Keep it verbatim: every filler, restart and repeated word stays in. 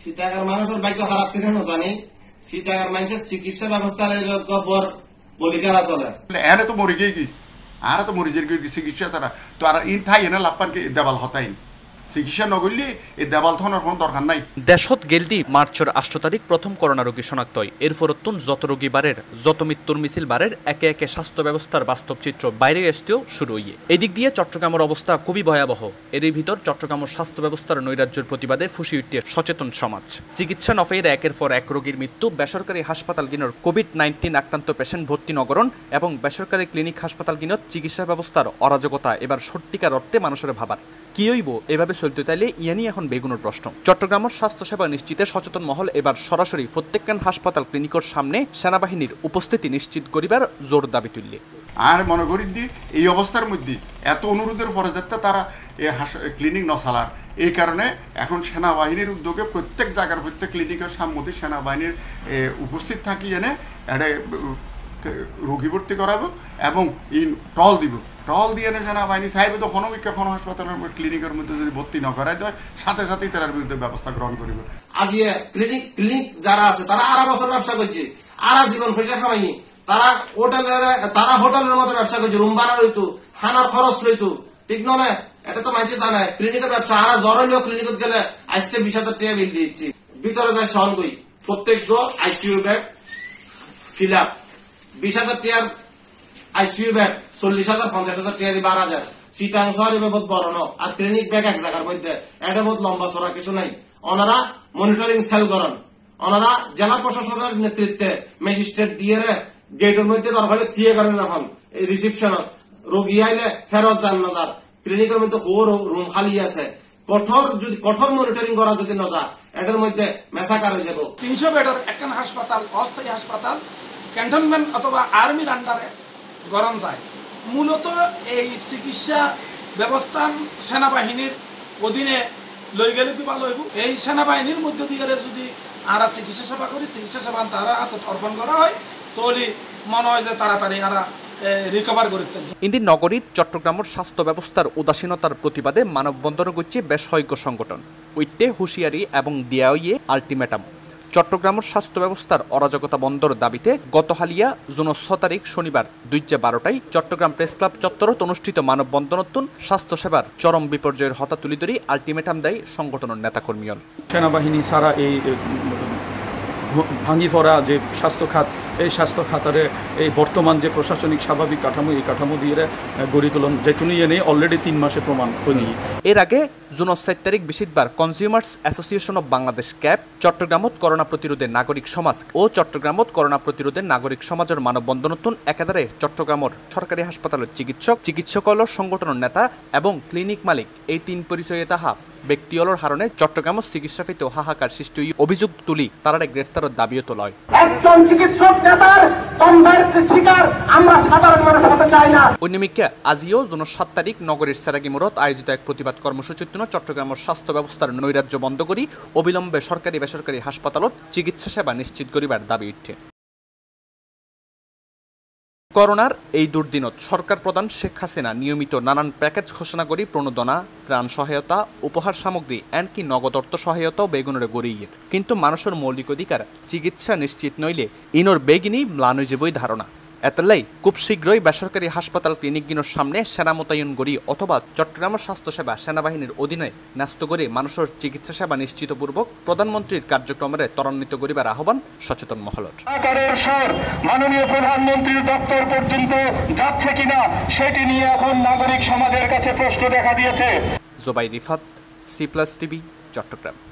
সিটাগার মানুষের ভাগ্য খারাপ থেকে জানি সিটাগার মানুষের চিকিৎসা ব্যবস্থা গব্বর বলিকারা চলে এনে তো মরি গিয়ে কি আর তো মরি যে চিকিৎসা তারা তো আর ইন থাই এনে লাপানকে দেবাল হতাইন চিকিৎসা নগরলে এই দেবাল থানার কোনো দরকার নাই। দেশত গেলদি মার্চের আষ্ট তারিখ প্রথম করোনা রোগী শনাক্ত হয়। এরপর যত রোগী বাড়ের যত মৃত্যুর মিছিল বাড়ের একে একে স্বাস্থ্য ব্যবস্থার বাস্তব চিত্র বাইরে আসতেও শুরু হইয়ে এদিক দিয়ে চট্টগ্রামের অবস্থা খুবই ভয়াবহ। এরই ভিতর চট্টগ্রামের স্বাস্থ্য ব্যবস্থার নৈরাজ্যের প্রতিবাদে ফুসি উঠে সচেতন সমাজ। চিকিৎসা নফের একের পর এক রোগীর মৃত্যু, বেসরকারি হাসপাতাল গিনর কোভিড নাইন্টিন আক্রান্ত পেশেন্ট ভর্তি নগরণ এবং বেসরকারি ক্লিনিক হাসপাতাল গিনত চিকিৎসা ব্যবস্থার অরাজকতা এবার সত্যিকার অর্থে মানুষের ভাবার কি হইব এভাবে চলতে তাইলে ইয়ানি এখন বেগুনের প্রশ্ন। চট্টগ্রামের স্বাস্থ্যসেবা নিশ্চিতে সচেতন মহল এবার সরাসরি প্রত্যেকখান হাসপাতাল ক্লিনিকের সামনে সেনাবাহিনীর উপস্থিতি নিশ্চিত করিবার জোর দাবি তুললে। আর মনে করি দি এই অবস্থার মধ্যে এত অনুরোধের পরে যাতে তারা এই ক্লিনিক নচালার এই কারণে এখন সেনাবাহিনীর উদ্যোগে প্রত্যেক জায়গার প্রত্যেক ক্লিনিকের সামনে সেনাবাহিনীর উপস্থিত থাকি এনে এটা রোগী ভর্তি করাবো এবং ইন টল দিব টল দিয়ে সেনাবাহিনী সাহেব তো হনবিক্ষা খন হাসপাতালের ক্লিনিকের মধ্যে যদি ভর্তি না করাই দেয় সাথে সাথেই তার বিরুদ্ধে ব্যবস্থা গ্রহণ করিব। আজ ক্লিনিক ক্লিনিক যারা আছে তারা আড়া বছর ব্যবসা করছে, আড়া জীবন পয়সা খামাইনি, তারা হোটেলের তারা হোটেলের মতো ব্যবসা করছে, রুম ভাড়া লইতো, খানার খরচ লইতো, ঠিক নয়? এটা তো মানছে তা নয়। ক্লিনিকের ব্যবসা আড়া জ্বর হলেও ক্লিনিকত গেলে আজকে বিশ হাজার টাকা বিল দিচ্ছি, ভিতরে যায় সহন করি প্রত্যেক আইসিইউ বেড ফিল আপ, বিশ হাজার টাকার আইসিইউ বেড চল্লিশ হাজার পঞ্চাশ হাজার টাকা দিয়ে বারো হাজার সিটাং শহর এবার বহুত বড় ন আর ক্লিনিক ব্যাগ এক জায়গার মধ্যে এটা বহুত লম্বা চড়া কিছু নাই। ওনারা মনিটরিং সেল করেন, ওনারা জেলা প্রশাসনের নেতৃত্বে ম্যাজিস্ট্রেট দিয়ে গেটের মধ্যে দরকার দিয়ে করেন। এখন এই রিসিপশনত রোগী আইলে ফেরত যান না যার ক্লিনিকের মধ্যে রুম খালি আছে, কঠোর যদি কঠোর মনিটরিং করা যদি না যায় এটার মধ্যে মেসাকার হয়ে যাব। তিনশো বেডের একখান হাসপাতাল অস্থায়ী হাসপাতাল ক্যান্টনমেন্ট অথবা আর্মির আন্ডারে গরম যায়। মূলত এই চিকিৎসা ব্যবস্থা সেনাবাহিনীর অধীনে লই গেলে কি ভালো হইব। এই সেনাবাহিনীর মধ্য দিয়ে যদি আরা চিকিৎসা সেবা করি চিকিৎসা সেবা তারা হাতত অর্পণ করা হয় তাহলে মনে হয় যে তাড়াতাড়ি আরা রিকভার করতে। ইন্দির নগরীর চট্টগ্রামের স্বাস্থ্য ব্যবস্থার উদাসীনতার প্রতিবাদে মানববন্ধন করছে বেশ কয়েক সংগঠন। উইটে হুঁশিয়ারি এবং দিয়াইয়ে আলটিমেটাম। চট্টগ্রামের স্বাস্থ্য ব্যবস্থার অরাজকতা বন্ধর দাবিতে গত হালিয়া জুন ছ তারিখ শনিবার দুইটা বারোটায় চট্টগ্রাম প্রেস ক্লাব চত্বরত অনুষ্ঠিত মানববন্ধনতুন স্বাস্থ্যসেবার চরম বিপর্যয়ের হতা তুলি ধরি আলটিমেটাম দেয় সংগঠনের নেতাকর্মীগণ। সেনাবাহিনী ছাড়া এই ভাঙি পড়া যে স্বাস্থ্য খাত এই স্বাস্থ্য খাতারে এই বর্তমান যে প্রশাসনিক স্বাভাবিক কাঠামো এই কাঠামো দিয়ে গড়ি তোলন যেটুনি এনে অলরেডি তিন মাসে প্রমাণ করি। এর আগে জুন সাত তারিখ বৃহস্পতিবার consumers association of Bangladesh CAB চট্টগ্রামত করোনা প্রতিরোধে নাগরিক সমাজ ও চট্টগ্রামত করোনা প্রতিরোধে নাগরিক সমাজের মানববন্ধনতুন একাধারে চট্টগ্রামের সরকারি হাসপাতালের চিকিৎসক চিকিৎসকল সংগঠনের নেতা এবং ক্লিনিক মালিক এই তিন পরিচয়ে তাহা ব্যক্তিগত হারণে চট্টগ্রামের চিকিৎসা পেতে হাহাকার সৃষ্টি অভিযোগ তুলি তারা গ্রেফতারের দাবিও তোলায়। একজন চিকিৎসক নেতার দ্বন্দ্বের শিকার আমরা সাধারণ মানুষ হতে চাই না। অন্যমিকে আজিও জুন সাত তারিখ নগরীর সেরাগি মোড়ত আয়োজিত এক প্রতিবাদ কর্মসূচির জন্য চট্টগ্রামের স্বাস্থ্য ব্যবস্থার নৈরাজ্য বন্ধ করি অবিলম্বে সরকারি বেসরকারি হাসপাতালত চিকিৎসা সেবা নিশ্চিত করিবার দাবি উঠে। করোনার এই দুর্দিনত সরকার প্রধান শেখ হাসিনা নিয়মিত নানান প্যাকেজ ঘোষণা করি প্রণোদনা ত্রাণ সহায়তা উপহার সামগ্রী এমনকি নগদ অর্থ সহায়তাও বেগুনের গড়িয়ে কিন্তু মানুষের মৌলিক অধিকার চিকিৎসা নিশ্চিত নইলে ইনোর বেগিনী ম্লান হয়ে যাবই ধারণা। এতলাই খুব শীঘ্রই বেসরকারি হাসপাতাল ক্লিনিকগুলোর সামনে সেনা মোতায়েন করি অথবা চট্টগ্রামের স্বাস্থ্যসেবা সেনাবাহিনীর অধীনে ন্যস্ত করে মানুষের চিকিৎসা সেবা নিশ্চিতপূর্বক প্রধানমন্ত্রীর কার্যক্রমে ত্বরান্বিত করিবার আহ্বান সচেতন মহলের। সরকারের স্বর মাননীয় প্রধানমন্ত্রীর দপ্তর পর্যন্ত যাচ্ছে কিনা সেটি নিয়ে এখন নাগরিক সমাজের কাছে প্রশ্ন দেখা দিয়েছে। জোবাই Rifat, C plus TV, Chittagong.